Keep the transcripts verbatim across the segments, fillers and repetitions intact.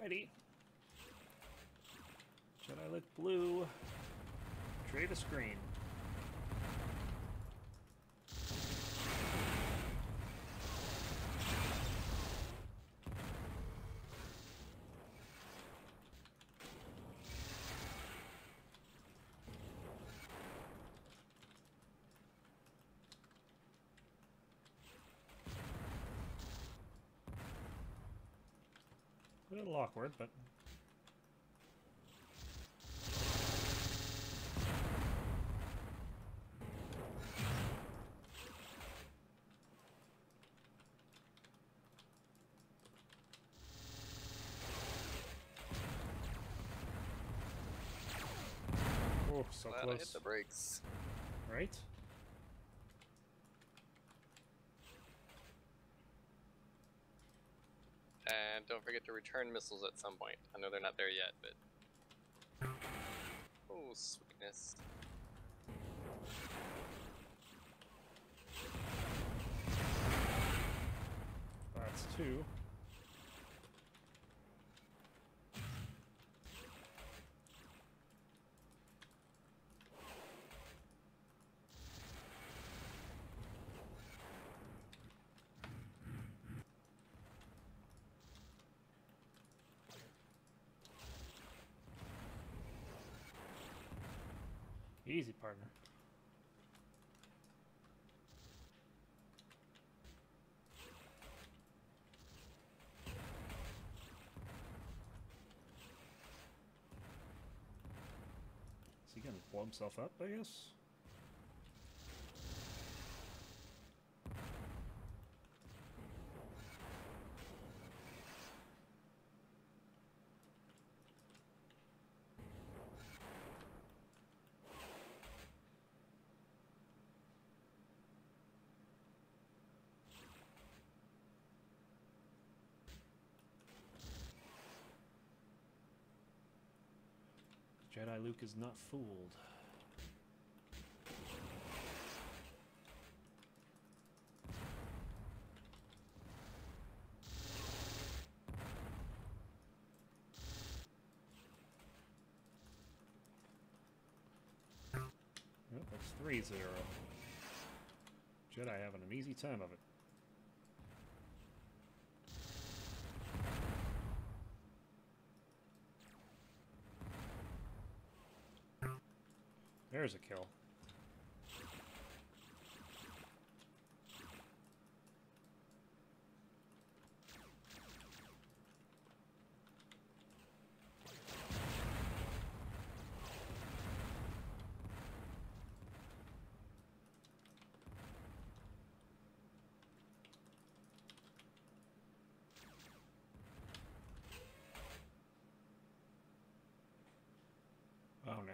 Alrighty. Jediluke blue. Dravis green. A little awkward, but... Oh, so Glad close. I hit the brakes. Right? And don't forget to return missiles at some point. I know they're not there yet, but... Oh, sweetness. That's two. Easy, partner. Is he gonna blow himself up, I guess? Jediluke is not fooled. Yep, that's three zero. Jedi having an easy time of it. There's a kill. Oh no.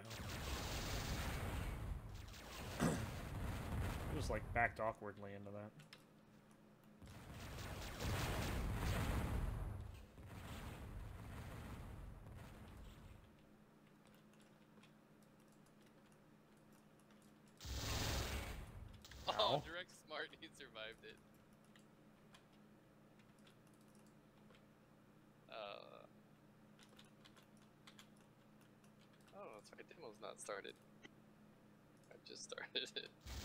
Just like backed awkwardly into that. Oh, Ow. direct smart, he survived it. Uh. Oh, that's right, demo's not started. I just started it.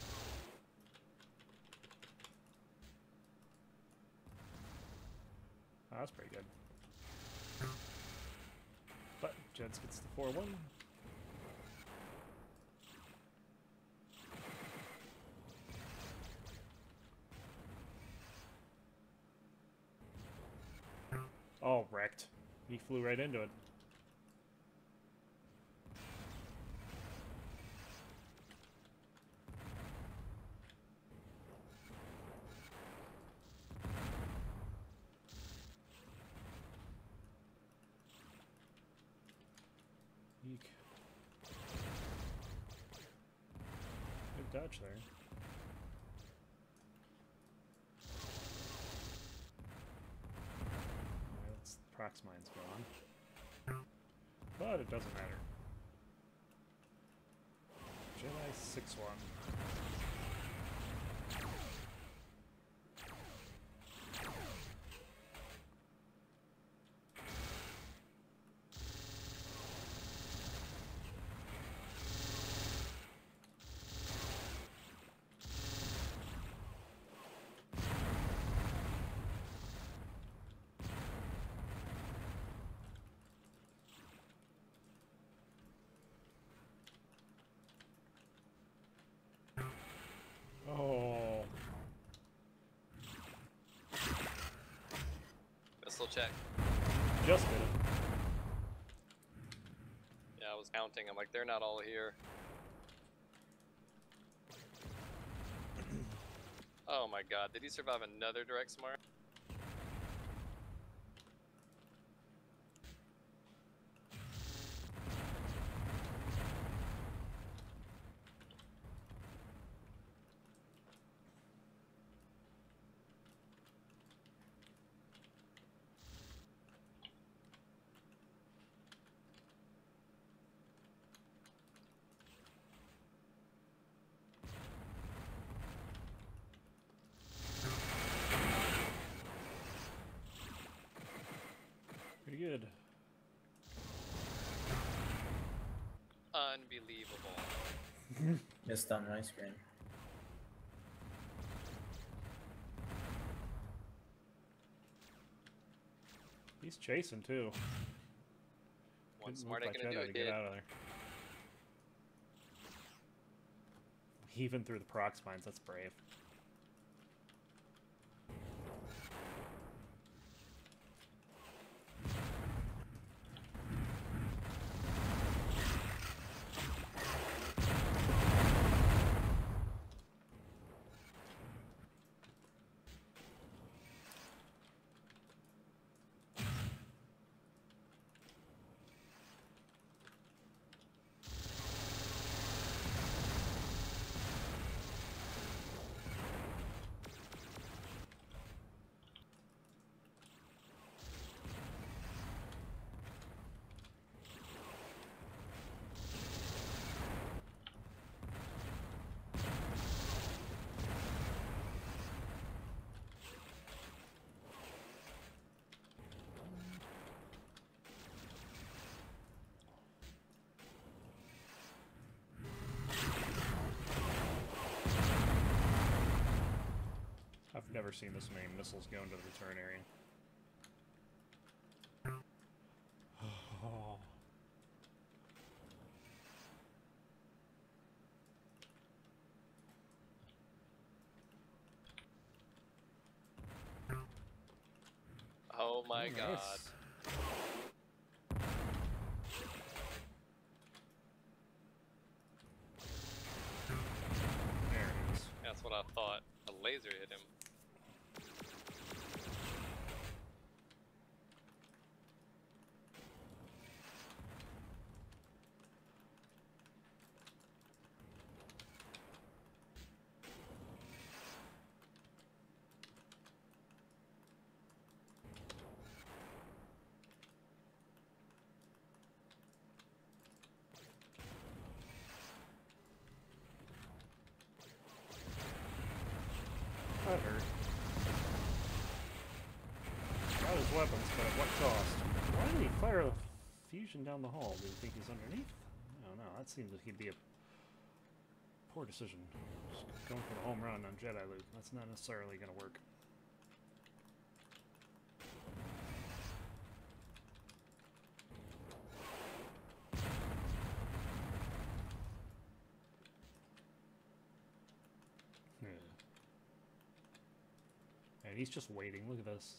Oh, that's pretty good. But Jeds gets the four one. Oh, wrecked. He flew right into it. Eek. Good dodge there. Alright, let's Prox Mine's gone. But it doesn't matter. Jedi six one. missile check. Just did it. Yeah, I was counting. I'm like, they're not all here. Oh my god, did he survive another direct smart? Pretty good. Unbelievable. Just on my screen. He's chasing too. One Good smart move ain't by gonna do Jedi it, to kid. get out of there. Even through the prox mines, that's brave. I've never seen this many missiles go into the return area. Oh. Oh my Nice. god. There it is. That's what I thought. A laser hit him. That hurt. Got his weapons, but at what cost? Why did he fire a fusion down the hall? Do you think he's underneath? I don't know. That seems like he'd be a poor decision. Just going for the home run on Jediluke. That's not necessarily going to work. And he's just waiting. Look at this.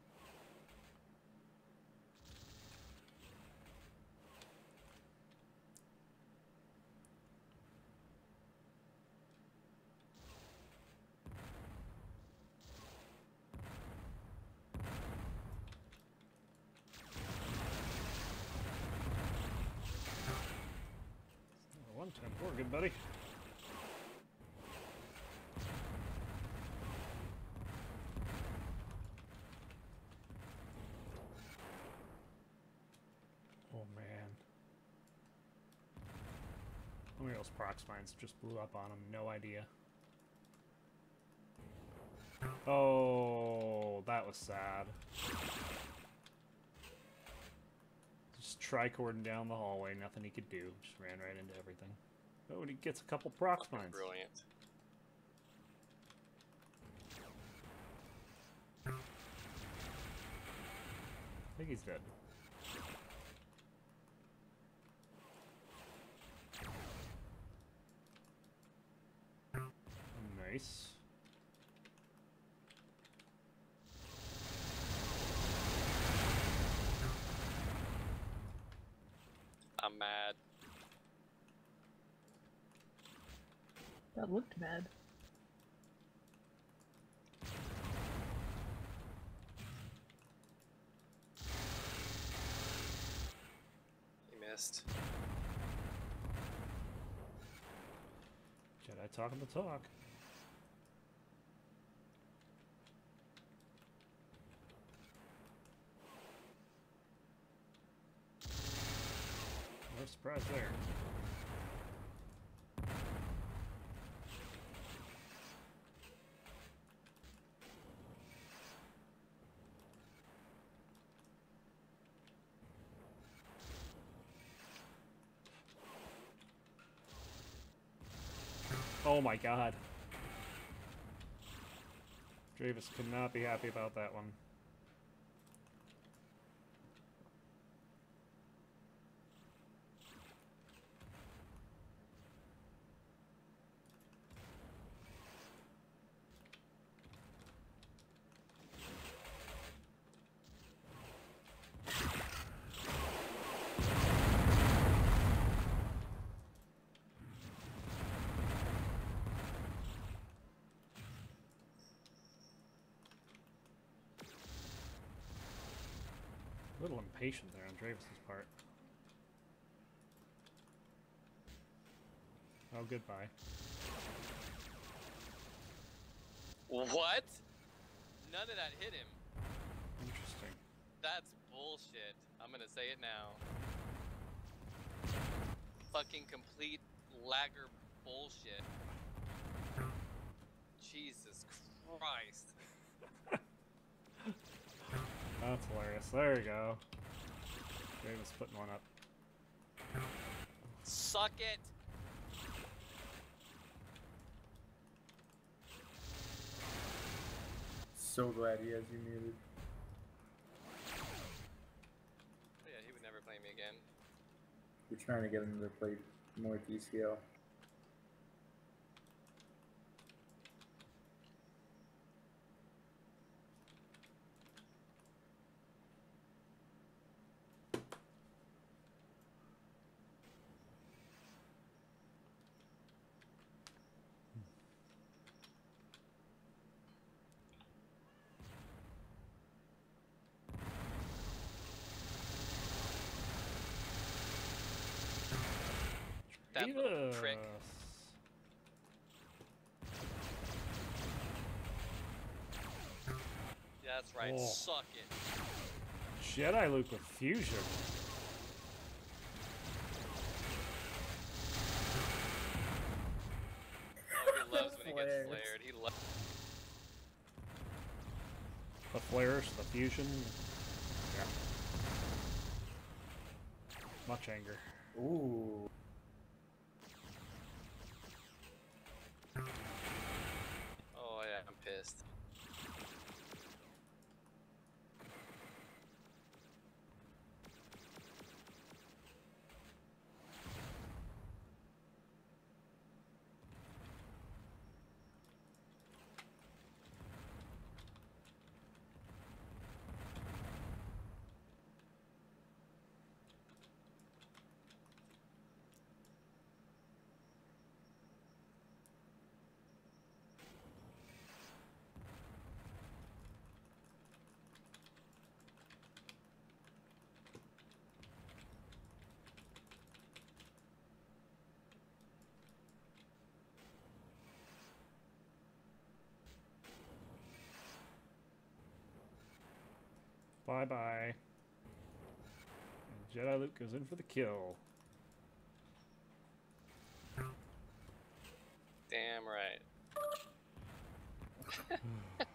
one ten four, good buddy. Oh man. How many of those prox mines just blew up on him? No idea. Oh, that was sad. Just tricording down the hallway, nothing he could do. Just ran right into everything. Oh, and he gets a couple prox mines. Brilliant. I think he's dead. Nice. That looked bad. He missed. Jedi talking the talk. No surprise there. Oh my god. Dravis could not be happy about that one. A little impatient there on Dravis's part. Oh, goodbye. What? None of that hit him. Interesting. That's bullshit. I'm gonna say it now. Fucking complete lagger bullshit. Jesus Christ. That's hilarious. There you go. Dravis putting one up. Suck it! So glad he has you muted. Yeah, he would never play me again. We're trying to get him to play more D C L. That little Dravis. prick. Yeah, that's right. Oh. Suck it. Jediluke with fusion. Oh, he loves when he gets Flares. flared. He loves. The flares, the fusion. Yeah. Much anger. Ooh. Oh yeah, I'm pissed. Bye bye. And Jediluke goes in for the kill. Damn right.